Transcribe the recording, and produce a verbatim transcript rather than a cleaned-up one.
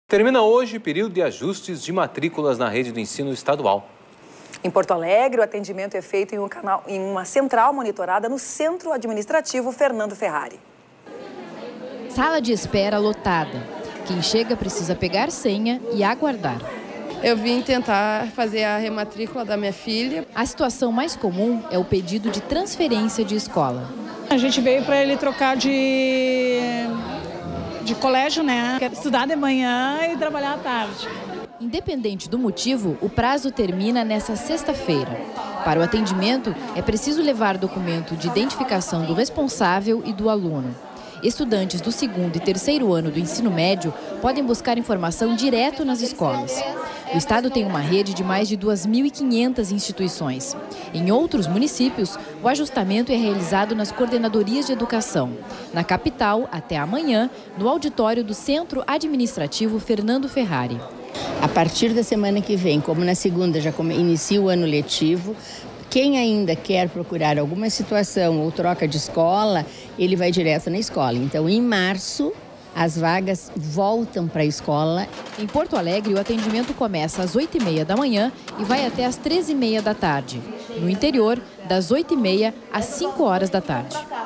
Termina hoje o período de ajustes de matrículas na rede do ensino estadual. Em Porto Alegre, o atendimento é feito em, um canal, em uma central monitorada no Centro Administrativo Fernando Ferrari. Sala de espera lotada. Quem chega precisa pegar senha e aguardar. Eu vim tentar fazer a rematrícula da minha filha. A situação mais comum é o pedido de transferência de escola. A gente veio para ele trocar de, de colégio, né? Quer estudar de manhã e trabalhar à tarde. Independente do motivo, o prazo termina nesta sexta-feira. Para o atendimento, é preciso levar documento de identificação do responsável e do aluno. Estudantes do segundo e terceiro ano do ensino médio podem buscar informação direto nas escolas. O estado tem uma rede de mais de duas mil e quinhentas instituições. Em outros municípios, o ajustamento é realizado nas coordenadorias de educação. Na capital, até amanhã, no auditório do Centro Administrativo Fernando Ferrari. A partir da semana que vem, como na segunda já inicia o ano letivo, quem ainda quer procurar alguma situação ou troca de escola, ele vai direto na escola. Então, em março, as vagas voltam para a escola. Em Porto Alegre, o atendimento começa às oito e meia da manhã e vai até às treze e meia da tarde. No interior, das oito e meia às cinco horas da tarde.